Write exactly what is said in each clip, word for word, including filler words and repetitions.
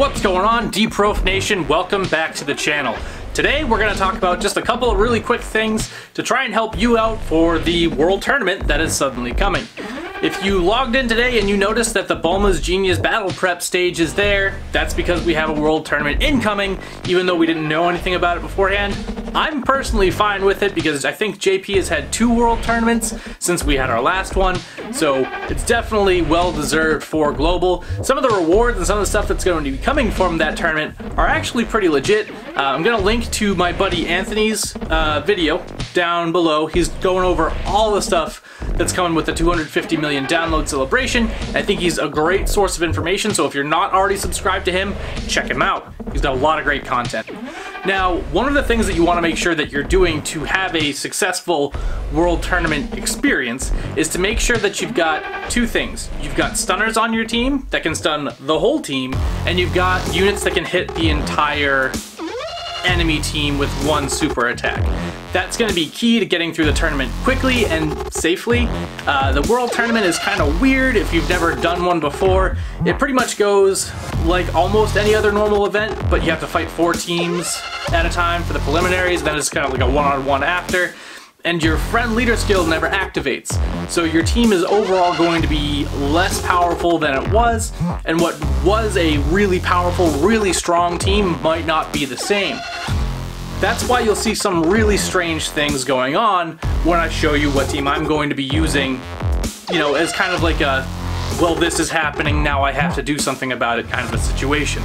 What's going on, D-Prof Nation? Welcome back to the channel. Today we're going to talk about just a couple of really quick things to try and help you out for the World Tournament that is suddenly coming. If you logged in today and you noticed that the Bulma's Genius Battle Prep stage is there, that's because we have a World Tournament incoming, even though we didn't know anything about it beforehand. I'm personally fine with it because I think J P has had two World Tournaments since we had our last one, so it's definitely well deserved for Global. Some of the rewards and some of the stuff that's going to be coming from that tournament are actually pretty legit. Uh, I'm going to link to my buddy Anthony's uh, video down below. He's going over all the stuff that's coming with the two hundred fifty million download celebration. I think he's a great source of information, so if you're not already subscribed to him, check him out. He's got a lot of great content. Now, one of the things that you want to make sure that you're doing to have a successful World Tournament experience is to make sure that you've got two things. You've got stunners on your team that can stun the whole team, and you've got units that can hit the entire enemy team with one super attack. That's going to be key to getting through the tournament quickly and safely. Uh, the World Tournament is kind of weird if you've never done one before. It pretty much goes like almost any other normal event, but you have to fight four teams at a time for the preliminaries, then it's kind of like a one-on-one after. And your friend leader skill never activates. So your team is overall going to be less powerful than it was, and what was a really powerful, really strong team might not be the same. That's why you'll see some really strange things going on when I show you what team I'm going to be using, you know, as kind of like a, well, this is happening, now I have to do something about it kind of a situation.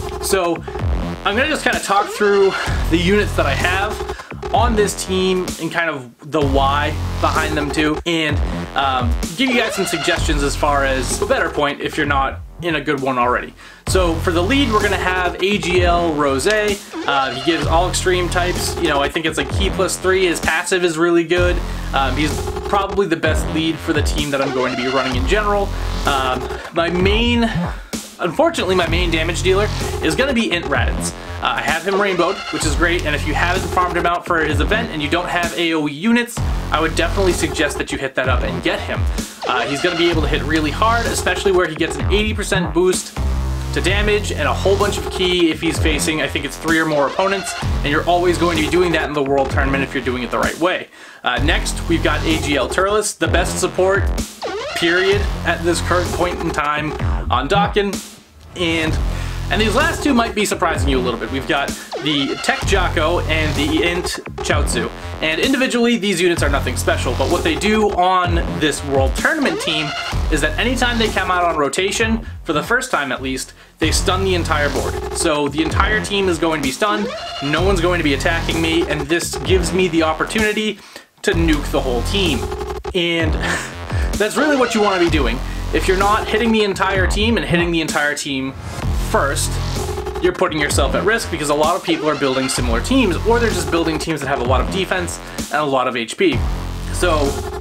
So I'm gonna just kind of talk through the units that I have on this team and kind of the why behind them too, and um, give you guys some suggestions as far as a better point if you're not in a good one already. So for the lead, we're gonna have A G L Rose. Uh, he gives all extreme types. You know, I think it's like key plus three. His passive is really good. Um, he's probably the best lead for the team that I'm going to be running in general. Um, my main, unfortunately, my main damage dealer is gonna be I N T Raditz. Uh, I have him rainbowed, which is great, and if you haven't farmed him out for his event and you don't have A O E units, I would definitely suggest that you hit that up and get him. Uh, he's going to be able to hit really hard, especially where he gets an eighty percent boost to damage and a whole bunch of key if he's facing, I think it's three or more opponents, and you're always going to be doing that in the World Tournament if you're doing it the right way. Uh, next, we've got A G L Turles, the best support, period, at this current point in time on Dokkan, and And these last two might be surprising you a little bit. We've got the T E Q Jaco and the I N T Chiaotzu. And individually, these units are nothing special, but what they do on this World Tournament team is that anytime they come out on rotation, for the first time at least, they stun the entire board. So the entire team is going to be stunned, no one's going to be attacking me, and this gives me the opportunity to nuke the whole team. And that's really what you want to be doing. If you're not hitting the entire team and hitting the entire team first, you're putting yourself at risk because a lot of people are building similar teams, or they're just building teams that have a lot of defense and a lot of H P. So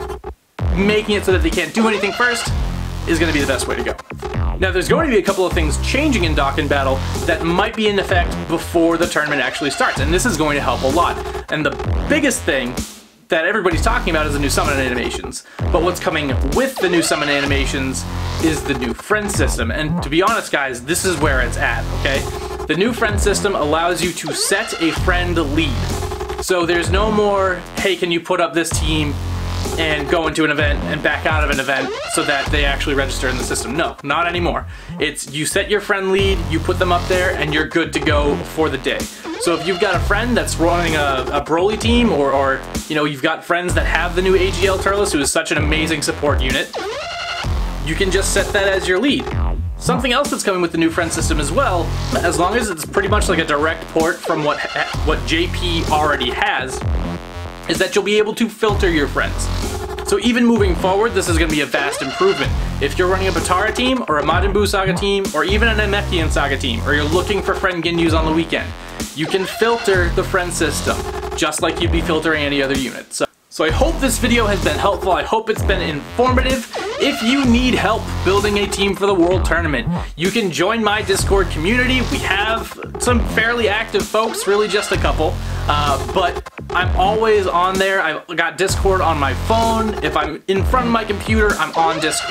making it so that they can't do anything first is going to be the best way to go. Now there's going to be a couple of things changing in Dokkan Battle that might be in effect before the tournament actually starts, and this is going to help a lot. And the biggest thing that everybody's talking about is the new summon animations. But what's coming with the new summon animations is the new friend system. And to be honest, guys, this is where it's at, okay? The new friend system allows you to set a friend lead. So there's no more, hey, can you put up this team and go into an event and back out of an event so that they actually register in the system. No, not anymore. It's you set your friend lead, you put them up there, and you're good to go for the day. So if you've got a friend that's running a, a Broly team, or, or you know, you've got friends that have the new A G L Turles, who is such an amazing support unit, you can just set that as your lead. Something else that's coming with the new friend system as well, as long as it's pretty much like a direct port from what, what J P already has, is that you'll be able to filter your friends. So even moving forward, this is going to be a vast improvement. If you're running a Batara team, or a Majin Buu Saga team, or even an Namekian Saga team, or you're looking for friend Ginyus on the weekend, you can filter the friend system, just like you'd be filtering any other unit. So, so I hope this video has been helpful. I hope it's been informative. If you need help building a team for the World Tournament, you can join my Discord community. We have some fairly active folks, really just a couple, uh, but I'm always on there. I've got Discord on my phone. If I'm in front of my computer, I'm on Discord.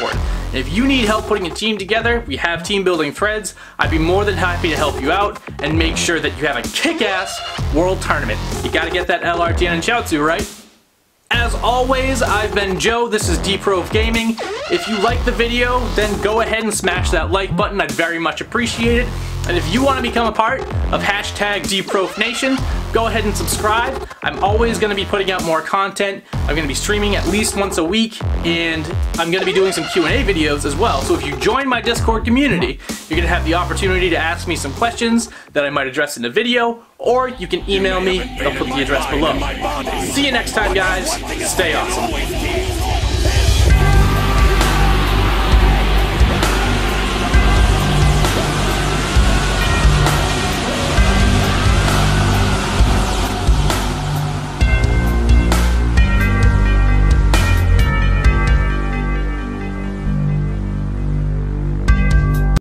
And if you need help putting a team together, we have team building threads. I'd be more than happy to help you out and make sure that you have a kick-ass world tournament. You gotta get that L R T I N T Chiaotzu, right? As always, I've been Joe, this is DProv Gaming. If you like the video, then go ahead and smash that like button, I'd very much appreciate it. And if you want to become a part of hashtag DProvNation, go ahead and subscribe. I'm always going to be putting out more content. I'm going to be streaming at least once a week, and I'm going to be doing some Q and A videos as well. So if you join my Discord community, you're going to have the opportunity to ask me some questions that I might address in the video, or you can email me. I'll put the address below. See you next time, guys. Stay awesome.